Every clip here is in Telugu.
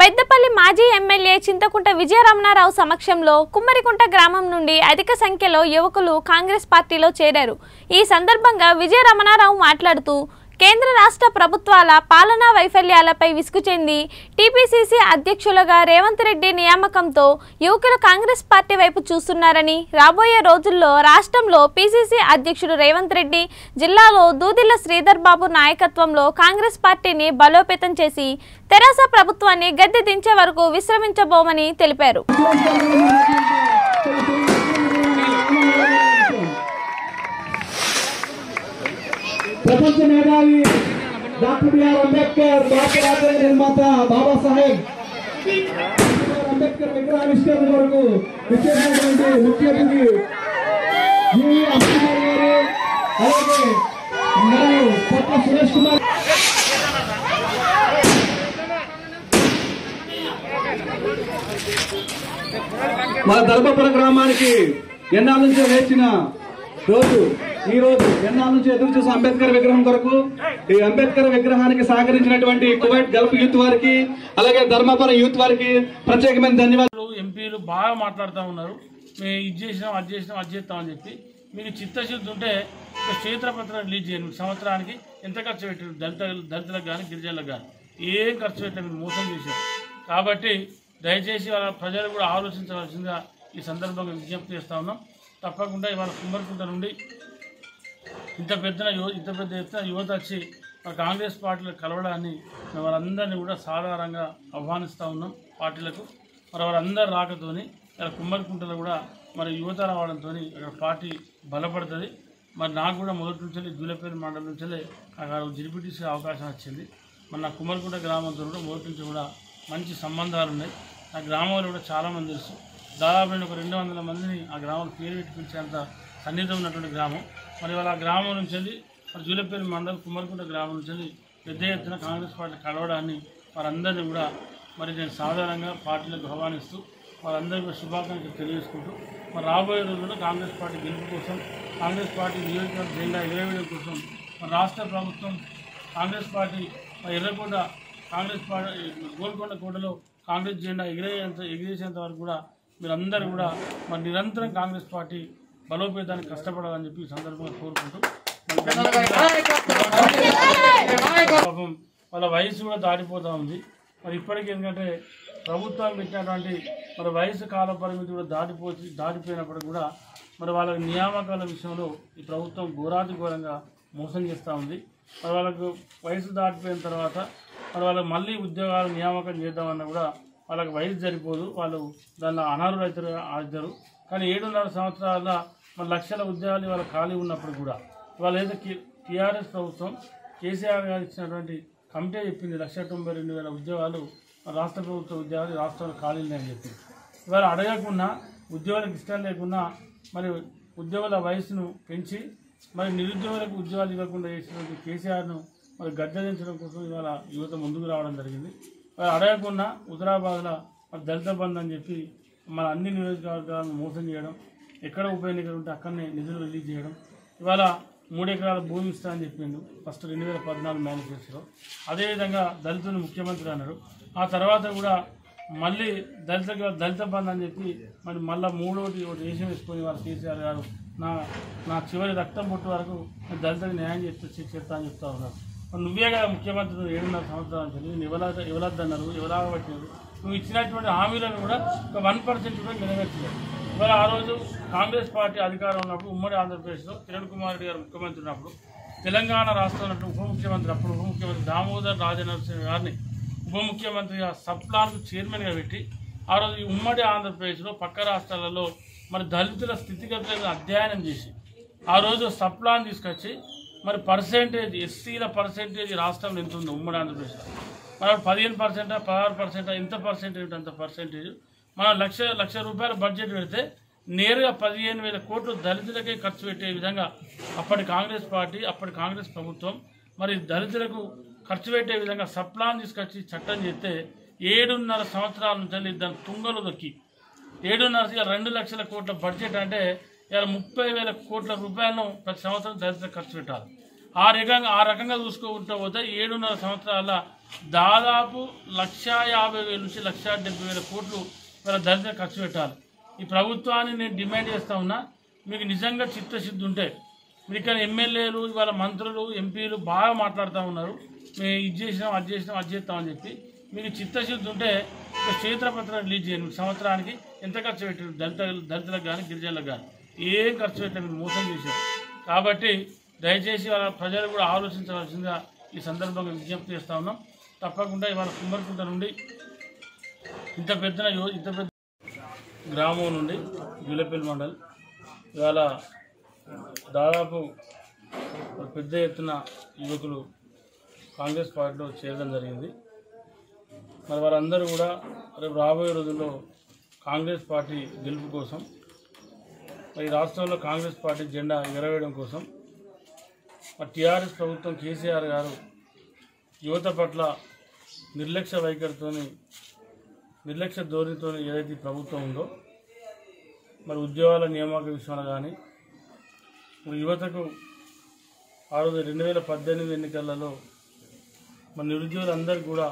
పెద్దపల్లి మాజీ ఎమ్మెల్యే చింతకుంట విజయరమణారావు సమక్షంలో కుమ్మరికుంట గ్రామం నుండి అధిక సంఖ్యలో యువకులు కాంగ్రెస్ పార్టీలో చేరారు। ఈ సందర్భంగా విజయరమణారావు మాట్లాడుతూ కేంద్ర రాష్ట్ర ప్రభుత్వాల పాలనా వైఫల్యాలపై విసుగు చెంది టీపీసీసీ అధ్యక్షులుగా రేవంత్ రెడ్డి నియామకంతో యువకులు కాంగ్రెస్ పార్టీ వైపు చూస్తున్నారని, రాబోయే రోజుల్లో రాష్ట్రంలో పీసీసీ అధ్యక్షుడు రేవంత్ రెడ్డి జిల్లాలో దూదిల్ల శ్రీధర్ బాబు నాయకత్వంలో కాంగ్రెస్ పార్టీని బలోపేతం చేసి తెరాస ప్రభుత్వాన్ని గద్దె దించే వరకు విశ్రమించబోమని తెలిపారు। प्रपंच मेधावी doctor B R Ambedkar Bharat राज्य निर्माता बाबा साहेब अंबेडकर विग्रहाविष्करण वరకు విచ్చేసినటువంటి ముఖ్య అతిథి జి అమ్మాయి గారు అలాగే మరియు పట్ల సురేష్ కుమార్ మన ధర్మపురం గ్రామానికి ఎన్నాళ్ళ నుంచి వేచిన రోజు ఈ రోజు ఎన్నాళ్ళ నుంచి ఎదురు చూసిన అంబేద్కర్ విగ్రహం కొరకు ఈ అంబేద్కర్ విగ్రహానికి సహకరించినటువంటి కువైట్ గల్ఫ్ యూత్ వారికి అలాగే ధర్మపురం యూత్ వారికి ప్రత్యేకమైన ధన్యవాదాలు। ఎంపీలు బాగా మాట్లాడుతూ ఉన్నారు, మేము ఇది చేసినాం అది చేసినాం అది చేస్తామని చెప్పి। మీకు చిత్తశుద్ధి ఉంటే ఒక క్షేత్రపత్రం రిలీజ్ చేయండి। సంవత్సరానికి ఎంత ఖర్చు పెట్టారు దళితులకు కానీ గిరిజనులకు కానీ ఏం ఖర్చు పెట్టారు, మీరు మోసం చేశారు। కాబట్టి దయచేసి వాళ్ళ ప్రజలు కూడా ఆలోచించవలసిందిగా ఈ సందర్భంగా విజ్ఞప్తి చేస్తూ ఉన్నాం। తప్పకుండా ఇవాళ కుమ్మరికుంట నుండి ఇంత పెద్ద ఎత్తున యువత వచ్చి కాంగ్రెస్ పార్టీలో కలవడాన్ని వాళ్ళందరినీ కూడా సాధారణంగా ఆహ్వానిస్తూ ఉన్నాం పార్టీలకు। మరి వాళ్ళందరూ రాకతోని ఇలా కుమ్మరికుంటలో కూడా మరి యువత రావడంతో అక్కడ పార్టీ బలపడుతుంది। మరి నాకు కూడా మొదటి నుంచి జూలపల్లి మండలం నుంచి అక్కడ జిడిపిటీసీ అవకాశం వచ్చింది। మరి నా కుమ్మరికుంట గ్రామంతో కూడా మొదటి నుంచి కూడా మంచి సంబంధాలు ఉన్నాయి। ఆ గ్రామంలో కూడా చాలామంది తెలుసు, దాదాపు నేను ఒక 200 మందిని ఆ గ్రామంలో పేరు పెట్టి పిలిచేంత సన్నిహితం ఉన్నటువంటి గ్రామం। మరి వాళ్ళ ఆ గ్రామం నుంచి వెళ్ళి మరి జూలపల్లి మండలం కుమ్మరికుంట గ్రామం నుంచి వెళ్ళి పెద్ద ఎత్తున కాంగ్రెస్ పార్టీ కలవడాన్ని వారందరినీ కూడా మరి నేను సాధారణంగా పార్టీలకు ఆహ్వానిస్తూ వారందరికీ కూడా శుభాకాంక్షలు తెలియజేసుకుంటూ మరి రాబోయే రోజుల్లో కాంగ్రెస్ పార్టీ గెలుపు కోసం, కాంగ్రెస్ పార్టీ నియోజకవర్గ జెండా ఎగరవేయడం కోసం మరి రాష్ట్ర ప్రభుత్వం కాంగ్రెస్ పార్టీ ఎర్రకొండ కాంగ్రెస్ పార్టీ గోల్కొండ కోటలో కాంగ్రెస్ జెండా ఎగిరేసేంత వరకు కూడా మీరందరూ కూడా మరి నిరంతరం కాంగ్రెస్ పార్టీ బలోపేతానికి కష్టపడాలని చెప్పి ఈ సందర్భంగా కోరుకుంటూ పాపం వాళ్ళ వయసు కూడా దాటిపోతూ ఉంది। మరి ఇప్పటికీ ఎందుకంటే ప్రభుత్వం పెట్టినటువంటి మరి వయసు కాల పరిమితి కూడా దాటిపోయినప్పుడు కూడా మరి వాళ్ళ నియామకాల విషయంలో ఈ ప్రభుత్వం ఘోరాతిఘోరంగా మోసం చేస్తూ ఉంది। మరి వాళ్ళకు వయసు దాటిపోయిన తర్వాత మరి వాళ్ళకి మళ్ళీ ఉద్యోగాలు నియామకం చేద్దామన్నా కూడా వాళ్ళకి వయసు సరిపోదు, వాళ్ళు దానిలో అనర్హులు అవుతారు। కానీ 7.5 సంవత్సరాల మరి లక్షల ఉద్యోగాలు వాళ్ళ ఖాళీ ఉన్నప్పుడు కూడా వాళ్ళు ఏదో టీఆర్ఎస్ ప్రభుత్వం కేసీఆర్ గారు ఇచ్చినటువంటి కమిటీ చెప్పింది 192,000 ఉద్యోగాలు రాష్ట్ర ప్రభుత్వ ఉద్యోగాలు రాష్ట్రంలో ఖాళీ ఉన్నాయని చెప్పింది। ఇవాళ అడగకుండా ఉద్యోగాలకు ఇష్టం లేకుండా మరి ఉద్యోగుల వయసును పెంచి మరి నిరుద్యోగులకు ఉద్యోగాలు ఇవ్వకుండా చేసినటువంటి కేసీఆర్ను మరి గద్దెదించడం కోసం ఇవాళ యువత ముందుకు రావడం జరిగింది। మరి అడగకుండా హుజరాబాద్లో మరి దళిత బంధు అని చెప్పి మన అన్ని నియోజకవర్గాలను మోసం చేయడం, ఎక్కడ ఉప ఎన్నికలు ఉంటే అక్కడనే నిధులు రిలీజ్ చేయడం, ఇవాళ 3 ఎకరాల భూమి ఇస్తానని చెప్పిండు ఫస్ట్ 2014 మేనిఫెస్టోలో। అదేవిధంగా దళితులు ముఖ్యమంత్రి అన్నారు, ఆ తర్వాత కూడా మళ్ళీ దళిత బంధు అని చెప్పి మరి మళ్ళీ మూడోటి ఒకటి వేషం వేసుకొని వారు కేసీఆర్ గారు నా చివరి రక్తం పుట్టు వరకు దళితులకు న్యాయం చేస్తా అని చెప్తా ఉన్నారు। మరి నువ్వే కదా ముఖ్యమంత్రి 7.5 సంవత్సరాల నుంచి నేను ఇవ్వలేదన్నారు, ఇవ్వలేకపోతున్నారు। నువ్వు ఇచ్చినటువంటి హామీలను కూడా ఒక 1% కూడా నెరవేర్చలేదు। ఇవాళ ఆ రోజు కాంగ్రెస్ పార్టీ అధికారం ఉన్నప్పుడు ఉమ్మడి ఆంధ్రప్రదేశ్లో కిరణ్ కుమార్ రెడ్డి గారు ముఖ్యమంత్రి ఉన్నప్పుడు తెలంగాణ రాష్ట్రంలో ఉప ముఖ్యమంత్రి దామోదర్ రాజనరసింహ గారిని ఉప ముఖ్యమంత్రిగా సబ్ ప్లాన్కు చైర్మన్గా పెట్టి ఆ రోజు ఉమ్మడి ఆంధ్రప్రదేశ్లో పక్క రాష్ట్రాలలో మరి దళితుల స్థితిగతులను అధ్యయనం చేసి ఆ రోజు సబ్ ప్లాన్ తీసుకొచ్చి మరి పర్సెంటేజ్ ఎస్సీల పర్సెంటేజ్ రాష్ట్రంలో ఎంత ఉందో ఉమ్మడి ఆంధ్రప్రదేశ్లో మనం 15%, 16%, ఎంత పర్సెంటేజ్ అంత పర్సెంటేజ్ మనం లక్ష రూపాయల బడ్జెట్ పెడితే నేరుగా 15,000 కోట్లు దళితులకే ఖర్చు పెట్టే విధంగా అప్పటి కాంగ్రెస్ పార్టీ అప్పటి కాంగ్రెస్ ప్రభుత్వం మరి దళితులకు ఖర్చు పెట్టే విధంగా సబ్ ప్లాన్ తీసుకొచ్చి చట్టం చేస్తే 7.5 సంవత్సరాల నుంచి దాని తుంగలు దొక్కి 2 లక్షల కోట్ల బడ్జెట్ అంటే ఇలా 30,000 కోట్ల రూపాయలను ప్రతి సంవత్సరం దళితులకు ఖర్చు పెట్టాలి। ఆ రకంగా చూసుకుంటూ పోతే 7.5 సంవత్సరాల దాదాపు 1,50,000 నుంచి 1,70,000 కోట్లు వాళ్ళ దళిత ఖర్చు పెట్టాలి. ఈ ప్రభుత్వాన్ని నేను డిమాండ్ చేస్తూ ఉన్నా, మీకు నిజంగా చిత్తశుద్ధి ఉంటే మీరు ఇక్కడ ఎమ్మెల్యేలు ఇవాళ మంత్రులు ఎంపీలు బాగా మాట్లాడుతూ ఉన్నారు, మేము ఇది చేసినాం అది చేసినాం అది చేస్తామని చెప్పి. మీకు చిత్తశుద్ధి ఉంటే ఒక క్షేత్రపత్రం రిలీజ్ చేయండి. మీకు ఎంత ఖర్చు పెట్టారు దళితులకు కానీ గిరిజనులకు కానీ ఏం ఖర్చు పెట్టారు, మోసం చేశారు. కాబట్టి దయచేసి వాళ్ళ ప్రజలు కూడా ఆలోచించవలసిందిగా ఈ సందర్భంగా విజ్ఞప్తి చేస్తూ ఉన్నాం. తప్పకుండా ఇవాళ కుమ్మరికుంట నుండి ఇంత పెద్ద గ్రామం నుండి జూలపల్లి మండల్ ఇవాళ దాదాపు పెద్ద ఎత్తున యువకులు కాంగ్రెస్ పార్టీలో చేరడం జరిగింది. మరి వారందరూ కూడా రేపు రాబోయే రోజుల్లో కాంగ్రెస్ పార్టీ గెలుపు కోసం, మరి రాష్ట్రంలో కాంగ్రెస్ పార్టీ జెండా ఎగరవేయడం కోసం మరి టీఆర్ఎస్ ప్రభుత్వం కేసీఆర్ గారు యువత పట్ల నిర్లక్ష్య ధోరణితో ఏదైతే ప్రభుత్వం ఉందో, మరి ఉద్యోగాల నియామక విషయంలో కానీ మరి యువతకు ఆ రోజు 2018 ఎన్నికలలో మరి నిరుద్యోగులందరికీ కూడా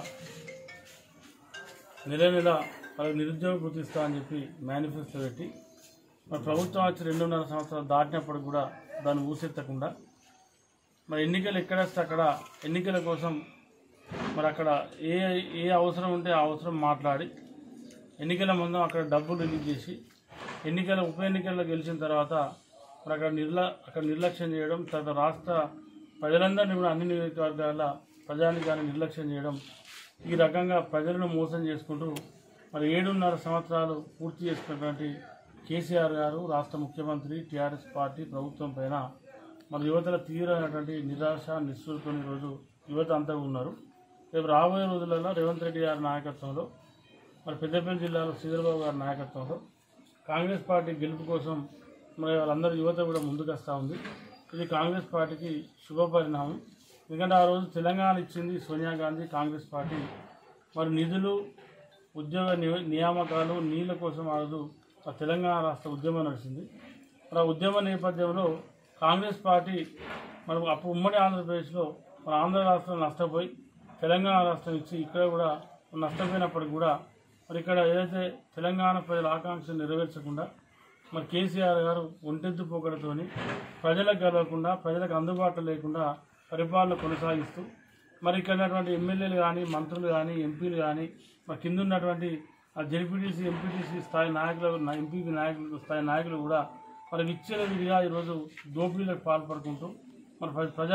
నెల వాళ్ళకి నిరుద్యోగ వృత్తి ఇస్తా అని చెప్పి మేనిఫెస్టో పెట్టి మరి ప్రభుత్వం వచ్చి 2.5 సంవత్సరాలు దాటినప్పుడు కూడా దాన్ని ఊసెత్తకుండా మరి ఎన్నికలు ఎక్కడేస్తే అక్కడ ఎన్నికల కోసం మరి అక్కడ ఏ అవసరం ఉంటే ఆ అవసరం మాట్లాడి ఎన్నికల ముందు అక్కడ డబ్బులు రిలీజ్ చేసి ఉప ఎన్నికల్లో గెలిచిన తర్వాత మరి అక్కడ నిర్లక్ష్యం చేయడం, తర్వాత రాష్ట్ర ప్రజలందరినీ కూడా అన్ని నియోజకవర్గాల ప్రజానికాన్ని నిర్లక్ష్యం చేయడం, ఈ రకంగా ప్రజలను మోసం చేసుకుంటూ మరి 7.5 సంవత్సరాలు పూర్తి చేసుకున్నటువంటి కేసీఆర్ గారు, రాష్ట్ర ముఖ్యమంత్రి, టీఆర్ఎస్ పార్టీ ప్రభుత్వం పైన మరి యువతల తీవ్రమైనటువంటి నిరాశ నిస్సృతో ఈరోజు యువత అంతా ఉన్నారు. రేపు రాబోయే రోజులలో రేవంత్ రెడ్డి గారి నాయకత్వంలో మరి పెద్దపల్లి జిల్లాలో శ్రీధర్బాబు గారి నాయకత్వంలో కాంగ్రెస్ పార్టీ గెలుపు కోసం మరి వాళ్ళందరూ యువత కూడా ముందుకు వస్తూ ఉంది. ఇది కాంగ్రెస్ పార్టీకి శుభపరిణామం. ఎందుకంటే ఆ రోజు తెలంగాణ ఇచ్చింది సోనియా గాంధీ కాంగ్రెస్ పార్టీ. మరి నిధులు, ఉద్యోగ నియామకాలు, నీళ్ళ కోసం ఆ రోజు తెలంగాణ రాష్ట్ర ఉద్యమం నడిచింది. మరి ఆ ఉద్యమ నేపథ్యంలో కాంగ్రెస్ పార్టీ మరి అప్పుడు ఉమ్మడి ఆంధ్రప్రదేశ్లో మన ఆంధ్ర రాష్ట్రం నష్టపోయి తెలంగాణ రాష్ట్రం ఇచ్చి ఇక్కడ కూడా నష్టపోయినప్పటికీ కూడా మరి ఇక్కడ ఏదైతే తెలంగాణ ప్రజల ఆకాంక్షలు నెరవేర్చకుండా మరి కేసీఆర్ గారు ఒంటెద్దు పోకడతోని ప్రజలకు గెలవకుండా, ప్రజలకు అందుబాటులో లేకుండా పరిపాలన కొనసాగిస్తూ మరి ఇక్కడ ఉన్నటువంటి ఎమ్మెల్యేలు కానీ, మంత్రులు కానీ, ఎంపీలు కానీ, మరి కింద ఉన్నటువంటి జెడ్పీటీసీ, ఎంపీటీసీ స్థాయి నాయకులు, ఎంపీపీ నాయకులు స్థాయి నాయకులు కూడా మరి విచ్చలవిడిగా ఈరోజు దోపిడీలకు పాల్పడుకుంటూ మరి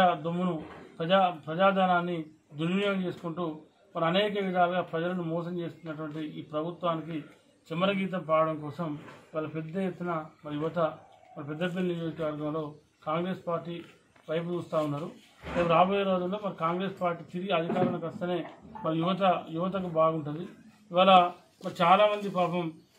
ప్రజాధనాన్ని దుర్వినియోగం చేసుకుంటూ మరి అనేక విధాలుగా ప్రజలను మోసం చేస్తున్నటువంటి ఈ ప్రభుత్వానికి చెమరగీతం పాడడం కోసం వాళ్ళ పెద్ద ఎత్తున మరి యువత మరి పెద్దపల్లి నియోజకవర్గంలో కాంగ్రెస్ పార్టీ వైపు చూస్తూ ఉన్నారు. రేపు రాబోయే రోజుల్లో మరి కాంగ్రెస్ పార్టీ తిరిగి అధికారంలోకి వస్తేనే మరి యువతకు బాగుంటుంది. ఇవాళ మరి చాలామంది పాపం